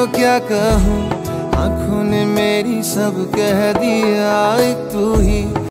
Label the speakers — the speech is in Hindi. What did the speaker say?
Speaker 1: क्या कहूँ, आँखों ने मेरी सब कह दिया, एक तू ही